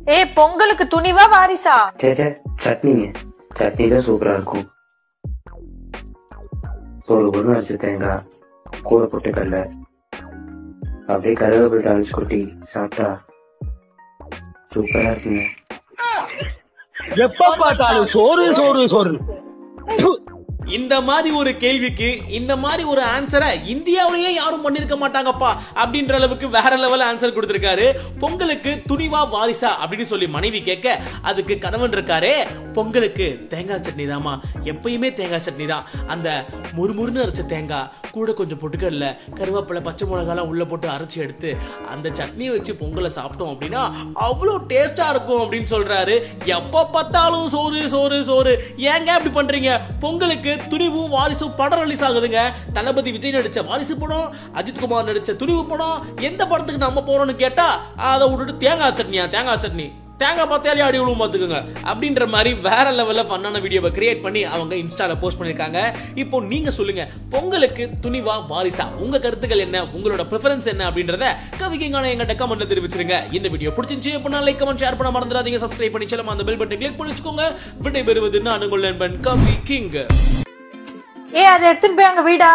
பொங்கலுக்கு துணிவா வாரிசா? சட்னிங்க. சட்னி தான் சூப்பரா இருக்கும். ஒரு அரிசி தேங்காய் கூட போட்டு கடல அப்படியே கருவேப்பிலை தாளிச்சு கொட்டி சாப்பிட்டா சூப்பரா இருக்குங்க. எப்ப பார்த்தாலும் சோறு சோறு சோறு. இந்த மாதிரி ஒரு கேள்விக்கு இந்த மாதிரி ஒரு ஆன்சரை இந்தியாவிலேயே யாரும் பண்ணிருக்க மாட்டாங்கப்பா அப்படின்ற அளவுக்கு வேற லெவல் ஆன்சர் கொடுத்திருக்காரு. பொங்கலுக்கு துணிவா வாரிசா அப்படின்னு சொல்லி மனைவி கேட்க அதுக்கு கணவன் இருக்காரு, பொங்கலுக்கு தேங்காய் சட்னி தாமா, எப்பயுமே தேங்காய் சட்னி தான். அந்த முறுமுறுன்னு அரைச்ச தேங்காய் கூட கொஞ்சம் பொட்டுக்கடல கருவேப்பிலை பச்சை மிளகாலாம் உள்ள போட்டு அரைச்சி எடுத்து அந்த சட்னியை வச்சு பொங்கலை சாப்பிட்டோம் அப்படின்னா அவ்வளோ டேஸ்டா இருக்கும் அப்படின்னு சொல்றாரு. எப்ப பார்த்தாலும் சோறு சோறு சோறு, ஏங்க அப்படி பண்றீங்க? பொங்கலுக்கு துணிவும் வாரிசும் படம் ரிலீஸ் ஆகுதுங்க. தளபதி விஜய் நடிச்ச வாரிசு படம், அஜித் குமார் நடிச்ச துணிவு படம். எந்த படத்துக்கு நம்ம போறோம்னு கேட்டா அதை விட்டுட்டு தேங்காய் சட்னியா, தேங்காய் சட்னி, தேங்காய் பார்த்தாலே அடி விழுவும் பார்த்துக்குங்க அப்படின்ற மாதிரி வேற லெவல்ல ஃபன்னான வீடியோவை கிரியேட் பண்ணி அவங்க இன்ஸ்டால போஸ்ட் பண்ணிருக்காங்க. இப்போ நீங்க சொல்லுங்க, பொங்கலுக்கு துணிவா வாரிசா? உங்க கருத்துக்கள் என்ன, உங்களோட ப்ரிஃபரன்ஸ் என்ன அப்படின்றத கவிக்கிங்கான எங்கிட்ட கமெண்ட்ல தெரிவிச்சிருங்க. இந்த வீடியோ பிடிச்சிருந்துச்சு அப்படின்னா லைக் கமெண்ட் ஷேர் பண்ண மறந்துடாதீங்க. சப்ஸ்கிரைப் பண்ணி செல்லமா அந்த பெல் பட்டனை கிளிக் பண்ணி வச்சுக்கோங்க. விடை பெறுவது நான் உங்கள் நண்பன் கவி கிங். அதை எடுத்துட்டு போய் அங்க வீடா?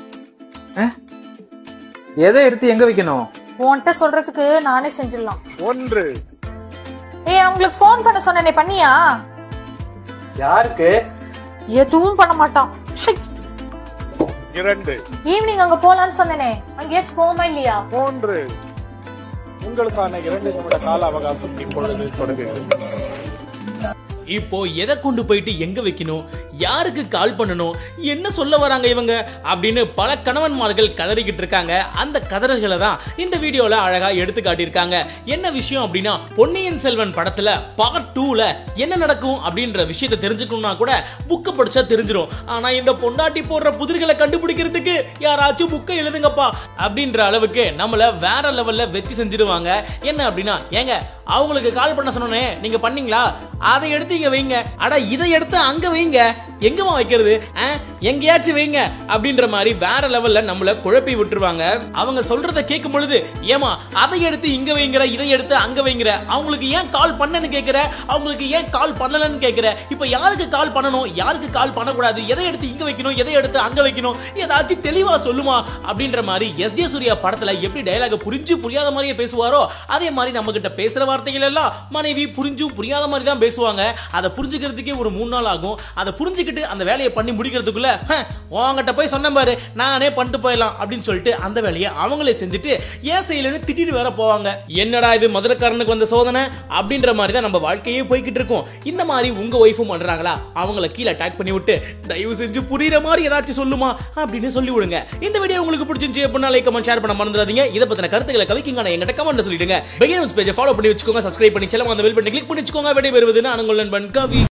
எதை எடுத்து எங்க வைக்கணும்? உன்கிட்ட சொல்றதுக்கு நானே செஞ்சிடலாம். ஒன்று. அவங்களுக்கு போன் பண்ண சொன்னே, பண்ணியா? யாருக்கு? எதுவும் பண்ண மாட்டான். இரண்டு. ஈவினிங் அங்க போலான்னு சொன்னேனே, அங்கேயாச்சும் போமா இல்லையா? மூன்று. உங்களுக்கான 2 நிமிட கால அவகாசம் இப்பொழுது தொடங்குகிறது. இப்போ எதை கொண்டு போயிட்டு எங்க வைக்கணும், யாருக்கு கால் பண்ணணும், என்ன சொல்ல வராங்க இவங்க அப்படின்னு பல கணவன்மார்கள் கதறிக்கிட்டு இருக்காங்க. அந்த கதறல்களை தான் இந்த வீடியோல அழகா எடுத்து காட்டியிருக்காங்க. என்ன விஷயம் அப்படின்னா, பொன்னியின் செல்வன் படத்துல பார்ட் 2ல என்ன நடக்கும் அப்படின்ற விஷயத்தை தெரிஞ்சுக்கணும்னா கூட புக்கை படிச்சா தெரிஞ்சிடும். ஆனா இந்த பொண்டாட்டி போடுற புதிர்களை கண்டுபிடிக்கிறதுக்கு யாராச்சும் புக்கை எழுதுங்கப்பா அப்படின்ற அளவுக்கு நம்மள வேற லெவல்ல வெற்றி செஞ்சிருவாங்க. என்ன அப்படின்னா, ஏங்க அவங்களுக்கு கால் பண்ண சொன்னே நீங்க பண்ணீங்களா, அதை எடுத்து இங்க வைங்க, அட இதை எடுத்து அங்க வைங்க, எங்கமா வைக்கிறது, எங்கேயாச்சும் வைங்க அப்படின்ற மாதிரி வேற லெவல்ல நம்மள குழப்பி விட்டுருவாங்க. அவங்க சொல்றத கேட்கும் பொழுது, ஏமா அதை எடுத்து இங்க வைங்கிற, இதை எடுத்து அங்க வைங்கிற, அவங்களுக்கு ஏன் கால் பண்ணன்னு கேட்கிற, அவங்களுக்கு ஏன் கால் பண்ணலன்னு கேட்கிற, இப்ப யாருக்கு கால் பண்ணணும், யாருக்கு கால் பண்ணக்கூடாது, எதை எடுத்து இங்க வைக்கணும், எதை எடுத்து அங்க வைக்கணும், ஏதாச்சும் தெளிவா சொல்லுமா அப்படின்ற மாதிரி எஸ்.ஜே. சூர்யா படத்துல எப்படி டயலாக் புரிஞ்சு புரியாத மாதிரியே பேசுவாரோ அதே மாதிரி நம்ம கிட்ட பேசுற வார்த்தைகள் எல்லாம் மனைவி புரிஞ்சும் புரியாத மாதிரி தான் பேசுவாங்க. அதை புரிஞ்சுக்கிறதுக்கே ஒரு 3 நாள் ஆகும். அதை புரிஞ்சுக்கிட்டு அந்த வேலையை பண்ணி முடிக்கிறதுக்குள்ள உங்ககிட்ட போய் சொன்ன பாரு நானே பண்ணிட்டு போயிடலாம் அப்படின்னு சொல்லிட்டு அந்த வேலையை அவங்களே செஞ்சுட்டு ஏன் செய்யலன்னு திட்டிட்டு வேற போவாங்க. என்னடா இது மதுரக்காரனுக்கு வந்த சோதனை அப்படின்ற மாதிரி தான் நம்ம வாழ்க்கையே போய்கிட்டு இருக்கோம். இந்த மாதிரி உங்க ஒய்ஃபும் பண்றாங்களா, அவங்கள கீழே டேக் பண்ணி விட்டு தயவு செஞ்சு புரியுற மாதிரி ஏதாச்சும் சொல்லுமா அப்படின்னு சொல்லி விடுங்க. இந்த வீடியோ உங்களுக்கு பிடிச்சிருந்துச்சு அப்படின்னா லைக் கமெண்ட் ஷேர் பண்ண மறந்துடாதீங்க. இதை பத்தின கருத்துக்களை கவிக்கிங்கான எங்கிட்ட கமெண்ட்ல சொல்லிடுங்க. பெகின் நியூஸ் பேஜை ஃபாலோ பண்ணி வச்சுக்கோங்க. சப்ஸ்கிரைப் பண்ணி செல்லமா அந்த பெல் பட்டனை கிளிக் பண்ணி வச்சுக்கோங்க. விடை பெறுவது நான் உங்கள் நண்பன் கவி.